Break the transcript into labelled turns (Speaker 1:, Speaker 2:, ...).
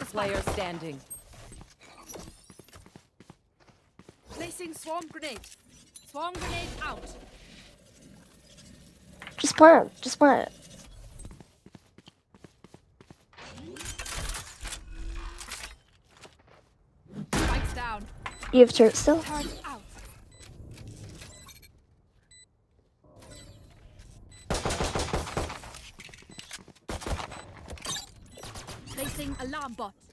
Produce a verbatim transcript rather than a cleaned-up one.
Speaker 1: player standing.
Speaker 2: Placing swarm grenade. Swarm grenade out.
Speaker 3: Just plant. Just plant.
Speaker 2: Spikes down.
Speaker 3: You have turret still?
Speaker 2: Turret out. Placing alarm bot.